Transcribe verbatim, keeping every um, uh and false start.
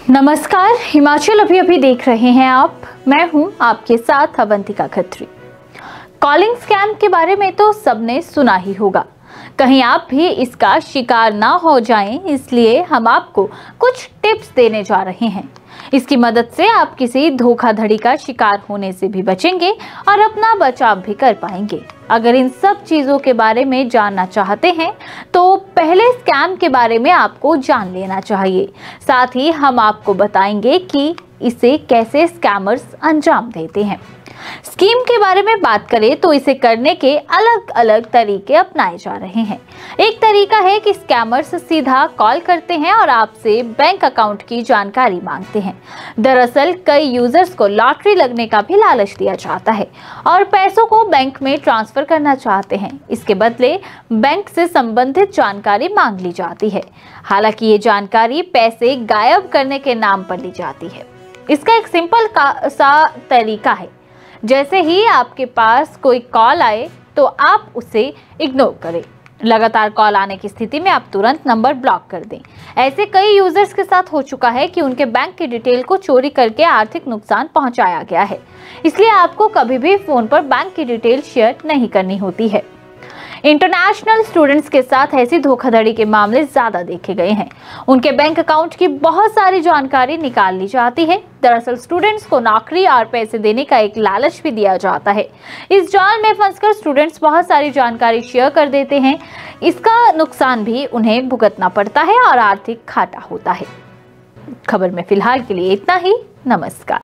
नमस्कार, हिमाचल अभी अभी देख रहे हैं आप। मैं हूं आपके साथ अवंतिका खत्री। कॉलिंग स्कैम के बारे में तो सबने सुना ही होगा, कहीं आप भी इसका शिकार ना हो जाएं, इसलिए हम आपको कुछ टिप्स देने जा रहे हैं। इसकी मदद से आप किसी धोखाधड़ी का शिकार होने से भी बचेंगे और अपना बचाव भी कर पाएंगे। अगर इन सब चीजों के बारे में जानना चाहते हैं तो पहले स्कैम के बारे में आपको जान लेना चाहिए। साथ ही हम आपको बताएंगे कि इसे कैसे स्कैमर्स अंजाम देते हैं। स्कीम के बारे में बात करें तो इसे करने के अलग अलग तरीके अपनाए जा रहे हैं। एक तरीका है कि स्कैमर्स सीधा कॉल करते हैं और आपसे बैंक अकाउंट की जानकारी मांगते हैं। दरअसल कई यूजर्स को लॉटरी लगने का भी लालच दिया जाता है और पैसों को बैंक में ट्रांसफर करना चाहते हैं। इसके बदले बैंक से संबंधित जानकारी मांग ली जाती है। हालांकि ये जानकारी पैसे गायब करने के नाम पर ली जाती है। इसका एक सिंपल सा तरीका है, जैसे ही आपके पास कोई कॉल आए तो आप उसे इग्नोर करें। लगातार कॉल आने की स्थिति में आप तुरंत नंबर ब्लॉक कर दें। ऐसे कई यूजर्स के साथ हो चुका है कि उनके बैंक की डिटेल को चोरी करके आर्थिक नुकसान पहुंचाया गया है। इसलिए आपको कभी भी फोन पर बैंक की डिटेल शेयर नहीं करनी होती है। इंटरनेशनल स्टूडेंट्स के साथ ऐसी धोखाधड़ी के मामले ज्यादा देखे गए हैं। उनके बैंक अकाउंट की बहुत सारी जानकारी निकाल ली जाती है। दरअसल स्टूडेंट्स को नौकरी और पैसे देने का एक लालच भी दिया जाता है। इस जाल में फंसकर स्टूडेंट्स बहुत सारी जानकारी शेयर कर देते हैं। इसका नुकसान भी उन्हें भुगतना पड़ता है और आर्थिक घाटा होता है। खबर में फिलहाल के लिए इतना ही। नमस्कार।